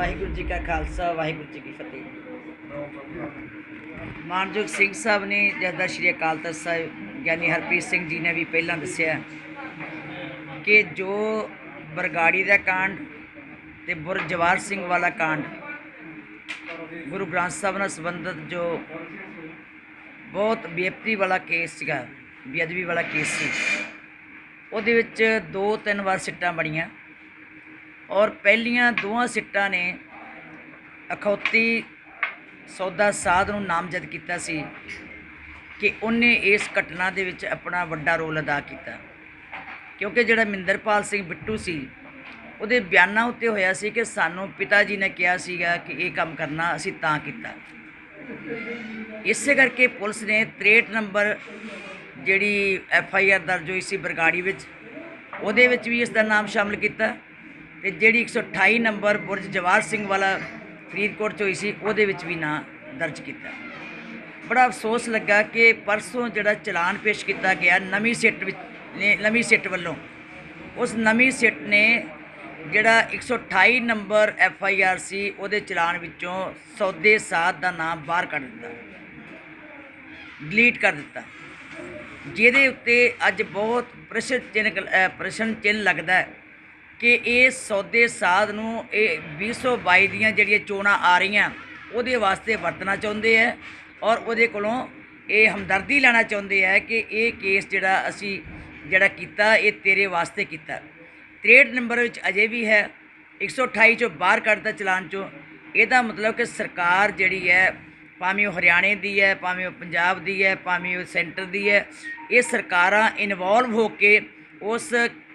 वाहिगुरू जी का खालसा वाहिगुरू जी की फतेह। मानयोग सिंह साहब ने जदा श्री अकाल तख्त साहिब ज्ञानी हरप्रीत सिंह जी ने भी पहला दसिया कि जो बरगाड़ी का कांड ते बुर जवार सिंह वाला कांड गुरु ग्रंथ साहब नाल संबंधित जो बहुत बेअदबी वाला केस सीगा, बेअदबी वाला केस सी, ਉਹਦੇ ਵਿੱਚ 2-3 ਵਾਰ ਸਿੱਟਾਂ ਬਣੀਆਂ और पहलियां दोवां सिट्टां ने अखौती सौदा साध नूं नामजद किया सी कि उन्हें इस घटना दे विच अपना वड्डा रोल अदा किया, क्योंकि जिहड़ा मिंदरपाल सिंह बिट्टू सी उहदे बयानां उत्ते होया सी कि सानूं पिता जी ने कहा सीगा कि ये काम करना असीं तां कीता। इसे करके पुलिस ने 63 नंबर जिहड़ी FIR दर्ज होई सी बरगाड़ी विच, उहदे विच भी इसका नाम शामिल किया ते जिहड़ी 128 नंबर बुरज जवाहर सिंह वाला फरीदकोट होई सी उहदे विच भी नाम दर्ज किया। बड़ा अफसोस लगा कि परसों जिहड़ा चलान पेश किया गया नवीं सिट वालों, उस नवीं सिट ने जिहड़ा 128 नंबर FIR सी उहदे चलान विचों सौदे साध का नाम बाहर कढ़ दिता, डिलीट कर दिता, जिहदे उत्ते अज बहुत प्रश्न चिन्ह लगता है कि इस सौदे साध नूं 2022 दियां जिहड़ियां चोणां आ रही उहदे वास्ते वरतना चाहुंदे है और उहदे कोलों ये हमदर्दी लेना चाहुंदे है कि ये केस जिहड़ा असी जिहड़ा कीता ये तेरे वास्ते कीता। 63 नंबर विच अजे भी है, 128 चों बाहर कढ़ता चलान चों। इहदा मतलब कि सरकार जिहड़ी है भावें वो हरियाणे दी है, भावें वो पंजाब दी है, भावें वो सेंटर दी है, ये सरकारां इनवॉल्व हो के उस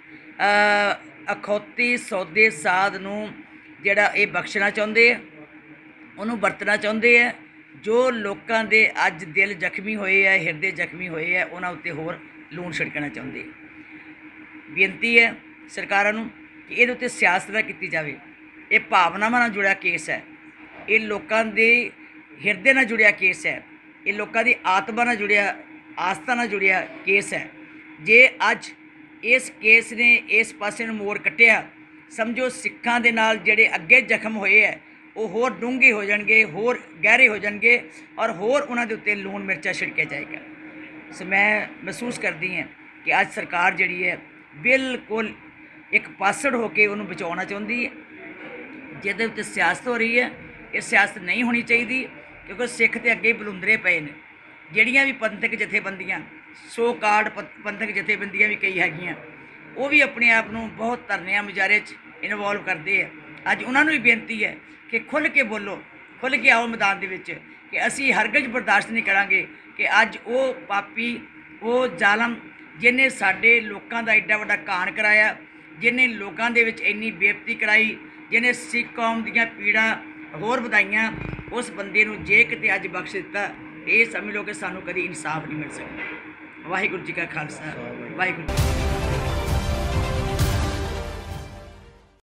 अखौती सौदे साध नूं जिहड़ा ये बख्शना चाहुंदे है, उहनूं वरतना चाहुंदे है। जो लोकां दे अज दिल जख्मी होए है, हिरदे जख्मी होए है, उन्हां उत्ते होर लूण छिड़कना चाहुंदे। बेनती है सरकारां नूं कि इहदे उत्ते सियासत ना कीती जावे। ये भावनावां नाल जुड़िया केस है, ये लोकां दे हिरदे नाल जुड़िया केस है, ये लोकां दी आत्मा नाल जुड़िया, आस्था नाल जुड़िया केस है। जे अज इस केस ने इस पासे नूं मोड़ कट्टिया, समझो सिखां दे नाल जिहड़े अगे जख्म होए है वो होर डूंघे हो जाएंगे, होर गहरे हो जाएंगे और होर उन्हां दे उत्ते लूण मिर्चा छिड़किया जाएगा। सो मैं महसूस करती हैं कि अज सरकार जिहड़ी है बिल्कुल एक पासड़ होकर उन्होंने बचाना चाहती है, जिहदे उत्ते सियासत हो रही है। ये सियासत नहीं होनी चाहिए, क्योंकि सिख तो अगे बलुंदरे पे ने, जिहड़ियां भी पंथक जथेबंदियां सो कार्ड पंथक जथेबंदियां भी कई हैगियां, वो भी अपने आप को बहुत धरनिया मुजाहरे इनवॉल्व करते हैं। अज उन्होंने भी बेनती है कि खुल के बोलो, खुल के आओ मैदान दे विच कि असी हरगिज बर्दाश्त नहीं करांगे कि अज वो पापी, वो जालम जिन्हें साडे लोकां दा एड्डा वड्डा कांड कराया, जिन्हें लोकां दे विच इन्नी बेइज्जती कराई, जिन्हें सिख कौम दीयां पीड़ां होर वधाइयां, उस बंदे नूं जे किते अज बख्श दिता ये समझ लो कि सानूं कदी इंसाफ नहीं मिल सकदा। वाहिगुरू जी का खालसा वाहिगुरू।